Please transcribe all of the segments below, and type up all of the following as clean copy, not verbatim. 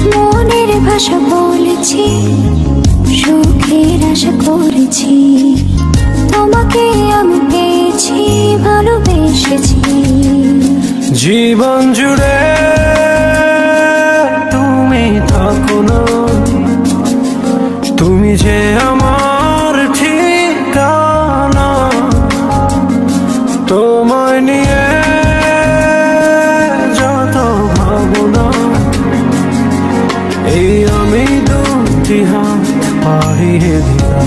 মনের ভাষা বলেছি, সুখের আশা করেছি, তোমাকে আমি পেয়েছি, ভালোবেসেছি। জীবন জুড়ে তুমি থাকো না, তুমি যে আমার ঠিকানা। তোমায় নিয়ে যত ভাবনা, এই আমি দুটি হাত বাড়িয়ে দিলাম।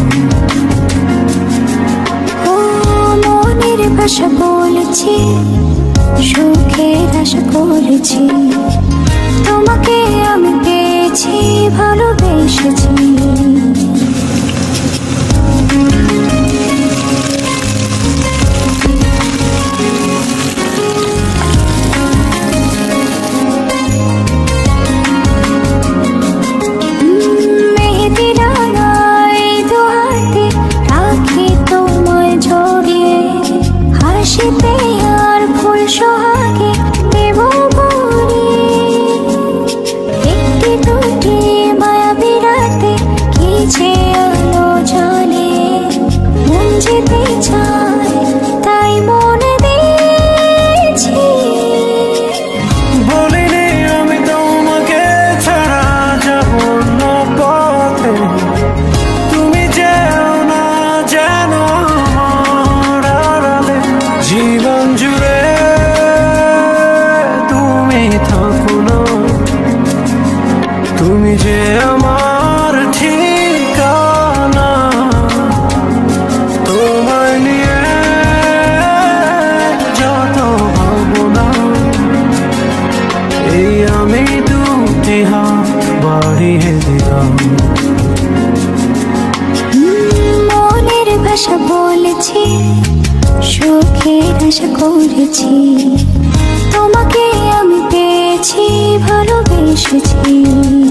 ও মনের ভাষা বলেছি, সুখের আশা করেছি, তোমাকে আমি পেয়েছি, ভালোবেসেছি। জীবন জুড়ে তুমি থাকো না, তুমি যে আমার ঠিকানা। তোমায় নিয়ে যত ভাবনা, এই আমি দুটি হাত বাড়িয়ে দিলাম। মনের ভাষা বলেছি, সুখের আশা করেছি, তোমাকে আমি পেয়েছি, ভালোবেসেছি।